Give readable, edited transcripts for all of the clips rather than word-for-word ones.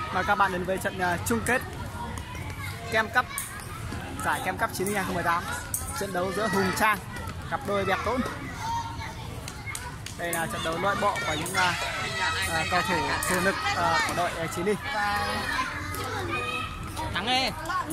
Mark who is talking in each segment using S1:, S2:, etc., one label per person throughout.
S1: Mời các bạn đến với trận chung kết Kem Cup, giải Kem Cup 92 2018. Trận đấu giữa Hùng Trang cặp đôi Bẹt Tốn. Đây là trận đấu nội bộ của những cầu thủ chủ lực của đội Chí Linh.
S2: Thắng đi.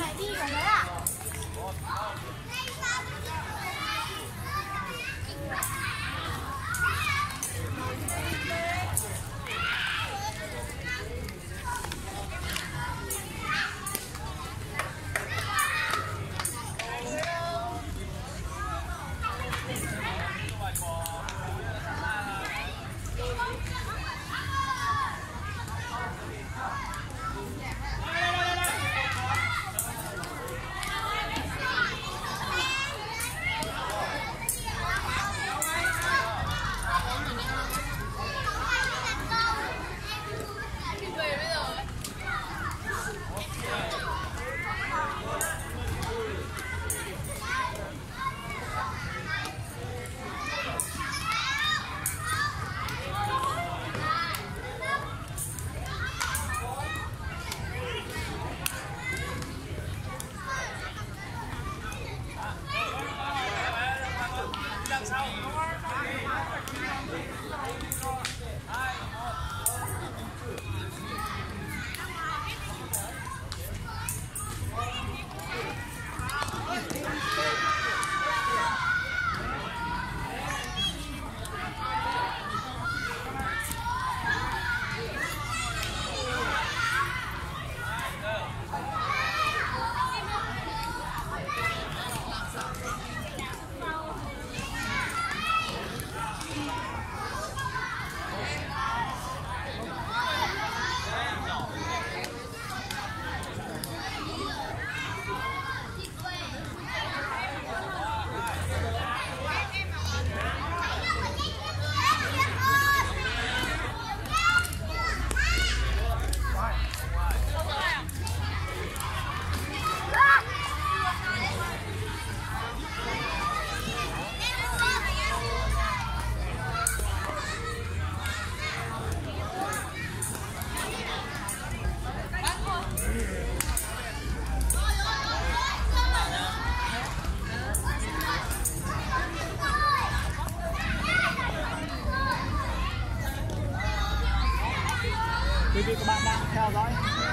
S1: Quý vị các bạn đang theo dõi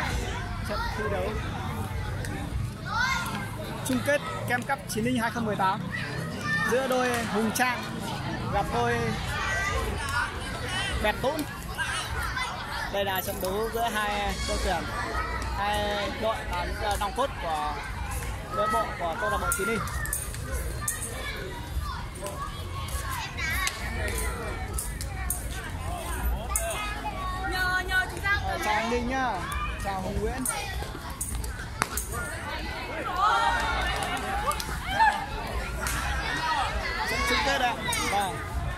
S1: trận thi đấu chung kết Kem Cup 92 2018 giữa đôi Hùng Trang gặp đôi Bẹt Tốn. Đây là trận đấu giữa hai đội tuyển, hai đội những nòng cốt của đội bộ của câu lạc bộ Chí Linh. Chào anh Linh nhá, chào Hùng Nguyễn. Trận chung kết ạ. Vâng.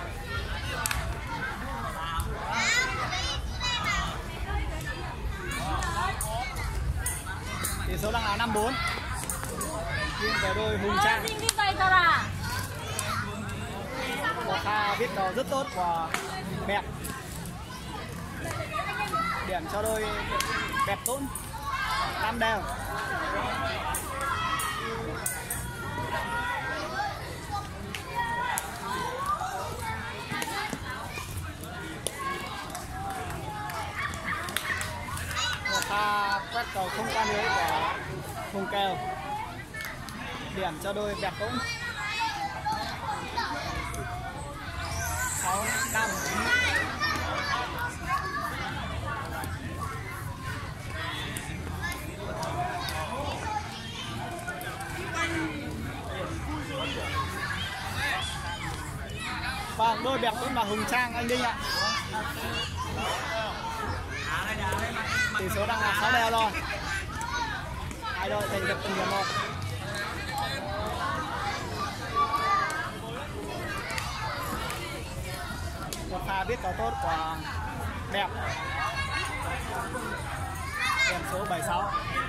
S1: Tỷ số đang là 5-4. Nghiêng về đôi Hùng Trang. Một pha viết cầu rất tốt của Bẹt. Điểm cho đôi Bẹt Tốn 5 đều. Một pha quét cầu không qua lưới của Hùng Kèo. Điểm cho đôi Bẹt Tốn 6-5. Vâng, đôi Bẹt Tốn và Hùng Trang anh Đinh ạ. Tỷ số đang là 6 đều rồi. Hai đội giành được từng điểm một. Một pha viết cầu tốt của Bẹt. Điểm số 76.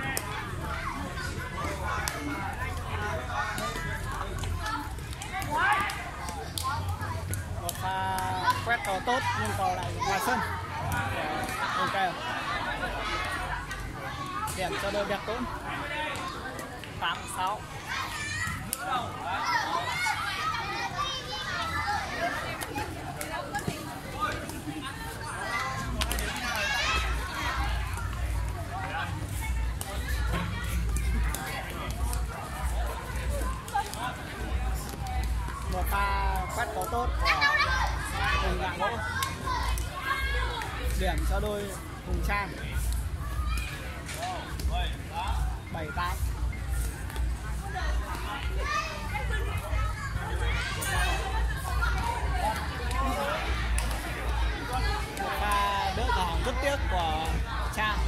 S1: Một pha quét cầu tốt nhưng cầu lại ngoài sân. Ok. Điểm cho đôi Đẹp Tốn 8-6. Một pha quét có tốt của Hùng Lạng Gỗ. Điểm cho đôi Hùng Trang 7-8. Một pha đỡ hỏng rất tiếc của Trang.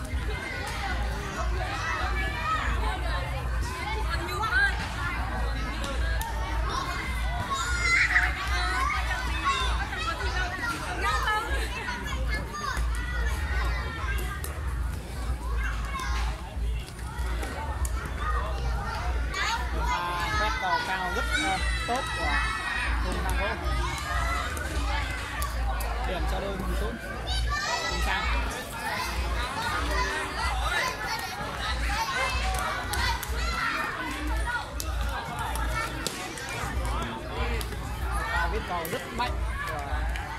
S1: Cao rất tốt của Hùng Lạng Gỗ. Điểm cho đôi Hùng Dũng, Hùng Trang. Và viết cầu rất mạnh của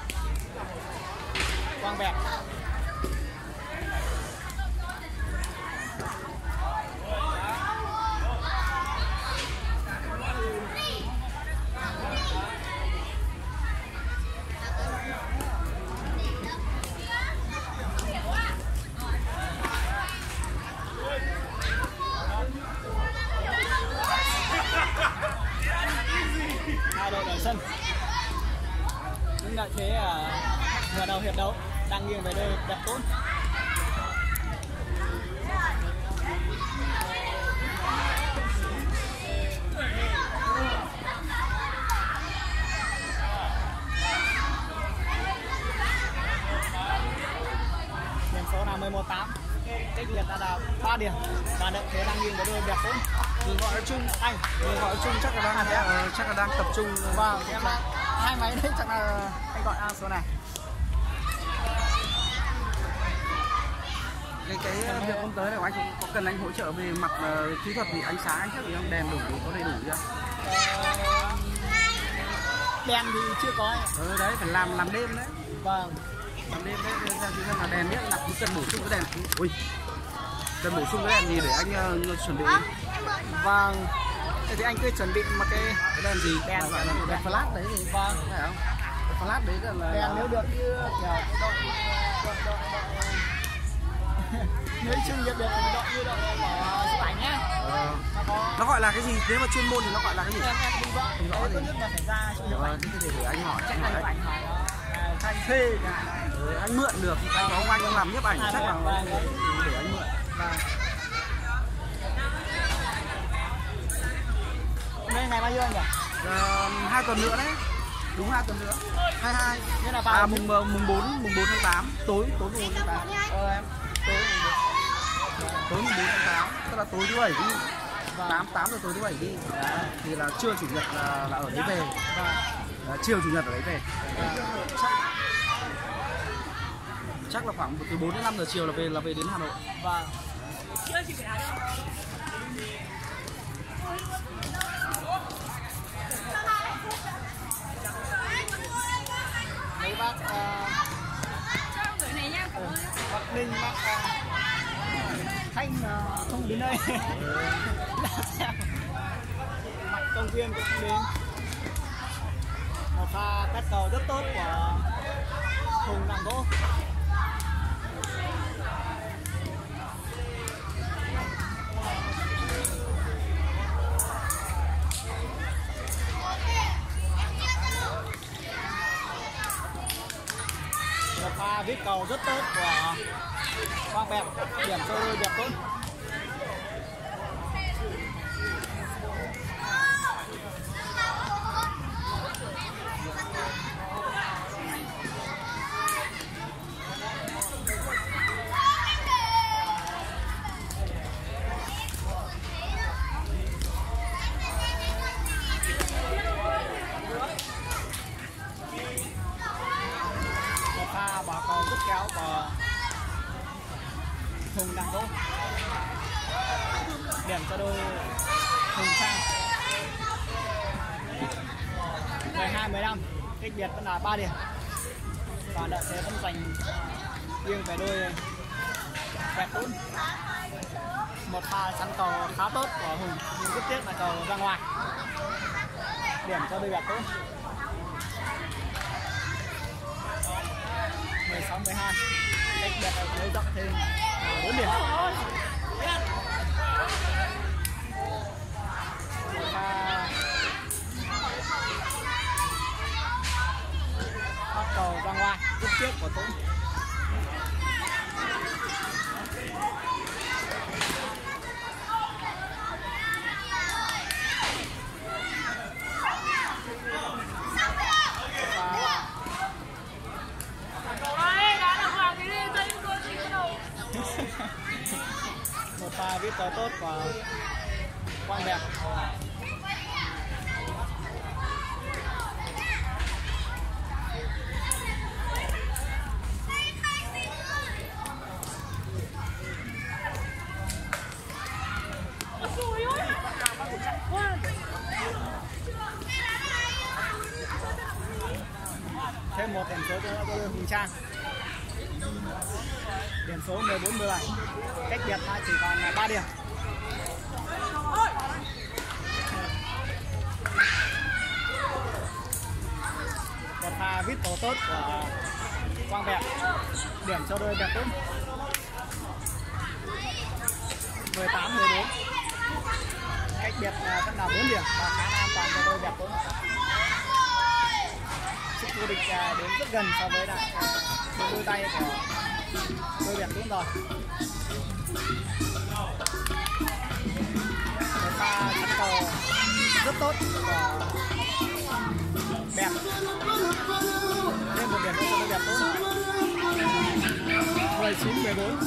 S1: Quang Bẹt. Hai đội ở sân những lợi thế ở nửa đầu hiệp đấu đang nghiêng về đôi Đẹp Tốn. Điểm số là 11-8. Cách biệt là 3 điểm và lợi thế đang nghiêng về đôi Đẹp Tốn.
S2: Người gọi chung anh, người gọi chung chắc là đang tập trung.
S1: Vâng, em đang hai máy đấy, chắc là anh gọi số này.
S2: Cái việc hôm tới này của anh có cần anh hỗ trợ về mặt kỹ thuật thì ánh sáng anh chắc gì không, đèn đủ có đầy đủ chưa?
S1: Đèn thì chưa có.
S2: Đấy phải làm đêm đấy.
S1: Vâng.
S2: Làm đêm đấy, ra là đèn biết là cần bổ sung cái đèn. Ui, cần bổ sung cái đèn gì để anh chuẩn bị?
S1: Vâng. Thế thì anh cứ chuẩn bị một cái
S2: đèn gì?
S1: Đèn
S2: gọi là đèn flash đấy thì
S1: vâng,
S2: phải không? Đèn flash đấy là
S1: đèn nếu được như kiểu đội nếu chuyên nghiệp được thì đội như đội của chụp ảnh nhá.
S2: Nó gọi là cái gì? Nếu mà chuyên môn thì nó gọi là cái gì?
S1: Em không rõ.
S2: Không rõ
S1: gì. Nhất là phải ra chụp ảnh.
S2: Thế để anh hỏi.
S1: Chắc là chụp ảnh hỏi thanh thuê.
S2: Anh mượn được. Anh có anh làm nhiếp ảnh chắc là để anh mượn.
S1: Hôm ngày bao nhiêu anh nhỉ?
S2: 2 tuần nữa đấy. Đúng 2 tuần nữa. 22.
S1: Nghĩa là vào
S2: mùng 4 tháng 8. Tối mùng 4 tháng 8.
S1: Em
S2: tối mùng 4 tháng 8. Tức là tối thứ 7 đi. 8 giờ tối thứ 7 đi. Thì là trưa chủ nhật là ở đấy về. Chiều chủ nhật ở đấy về. Chắc là khoảng từ 4 đến 5 giờ chiều là về đến Hà Nội.
S1: Vâng. Mấy bác bác Ninh, bác Thanh không đến đây. Mạnh công viên cũng không đến. Một pha cắt cầu rất tốt của Hùng Lạng Gỗ. Một pha viết cầu rất tốt của Quang Bẹt, điểm cho đôi Đẹp Tốn. Một pha bỏ cầu rất kéo của Hùng Đặng Vũ. Điểm cho đôi Hùng Trang. 12-15, cách biệt vẫn là 3 điểm. Và lợi thế vẫn giành riêng về đôi Vẹt Tún. Một pha chắn cầu khá tốt của Hùng nhưng rất tiếc là cầu ra ngoài. Điểm cho đôi Vẹt Tún. 16-12, cách biệt nới rộng thêm 4 điểm. Phát cầu ra ngoài, rất tiếc của Tún. Một pha viết có tốt của Quang Đẹp. Thêm một điểm số cho đôi Hùng Trang. Điểm số 14-17, cách biệt chỉ còn 3 điểm. Một pha vít tổ tốt của Quang Vẹt, điểm cho đôi Vẹt Tún. 18-14, cách biệt vẫn là 4 điểm và khá an toàn cho đôi Vẹt Tún. Chức vô địch đến rất gần so với đôi tay của đôi Vẹt Tún rồi. Một pha chắn cầu rất tốt của Vẹt. Thêm một điểm cho đôi Vẹt Tún. 19-14.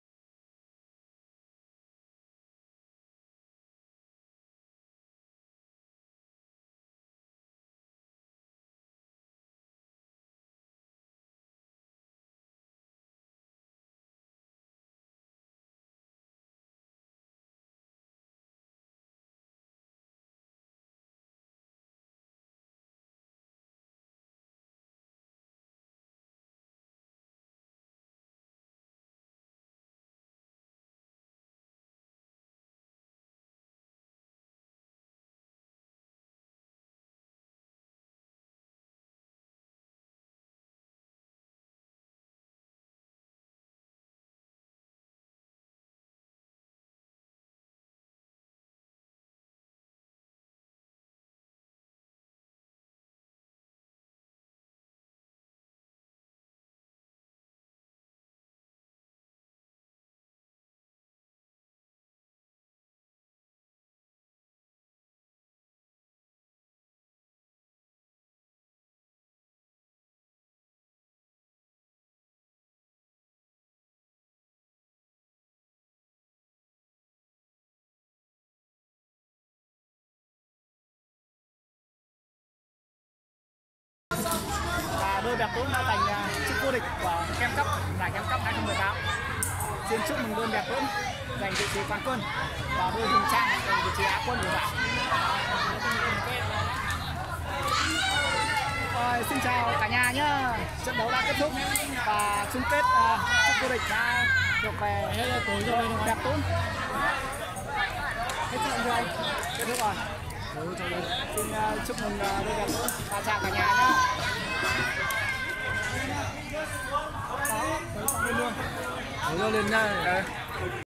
S1: Và đôi Vẹt Tún đã giành chức vô địch của Kem Cup, giải Kem Cup 2018. Xin chúc mừng đôi Vẹt Tún giành vị trí quán quân và đôi Hùng Trang giành vị trí Á quân của giải. Xin chào cả nhà nhé. Trận đấu đã kết thúc và chung kết chức vô địch đã thuộc về Vẹt Tún. Hết trận rồi anh. Kết thúc rồi. Xin chúc mừng đôi Vẹt Tún và chào cả nhà nhé. Đó, tới xong lên luôn.
S2: Lên nha.